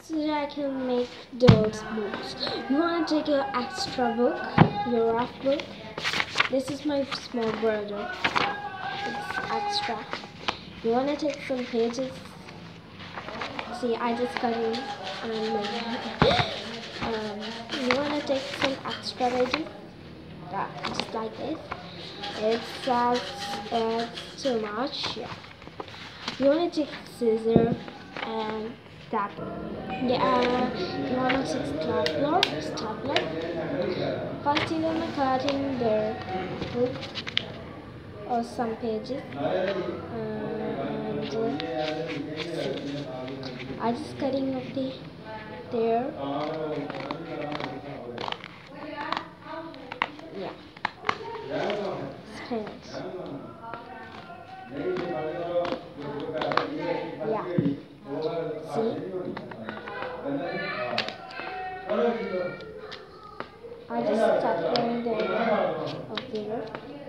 So I can make those books. You want to take your extra book, your rough book? This is my small brother. It's extra. You want to take some pages? See, I just cut in and you want to take some extra pages? Just like this. It says it's too much. Yeah. You want to take scissors and stapler. You want to take stapler. First you're gonna cut in the book or some pages, and I just cutting of there. Yeah, it's finished. Yeah. See? I just start playing the of there.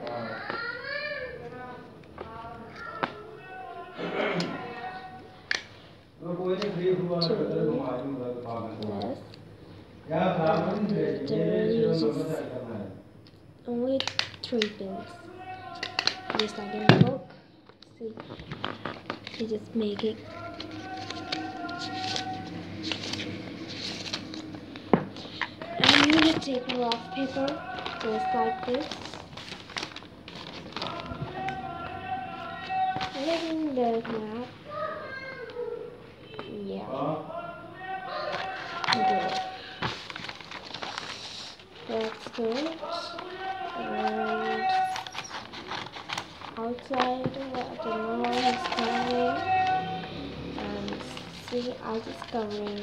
There uses only 3 pins. Just like in the book. See, you just make it. And you need to take a rough paper, just like this. Everything does not. Yeah. Good. That's good. And outside, I don't know who's coming. And see, I just covering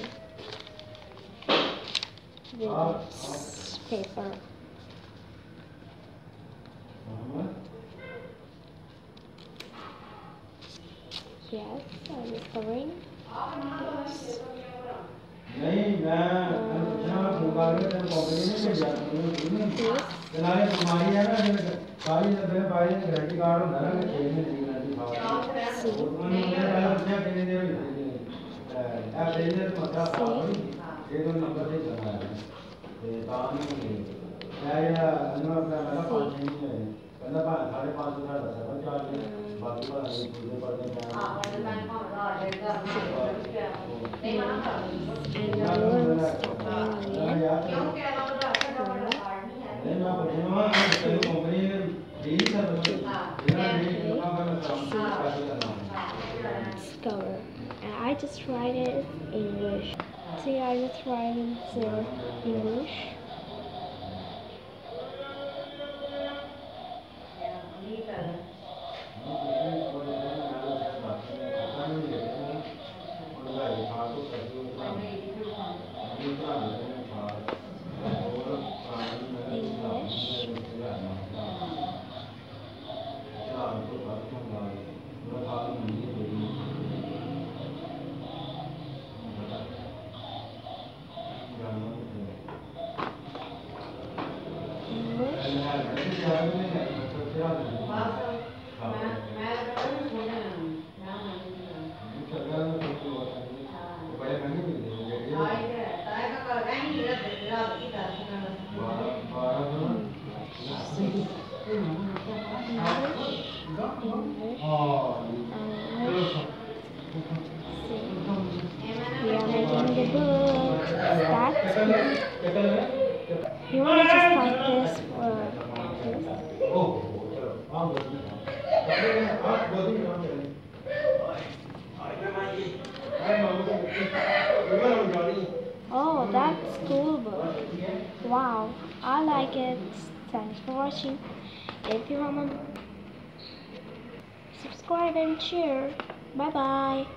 with this paper. Yes, I'm just covering this. Cover. And I just write it in English. See, I just write it in English. We are making the book. That's you want to just like this or this? Oh, that's cool book. Wow, I like it. Thanks for watching. If you want to subscribe and share. Bye bye.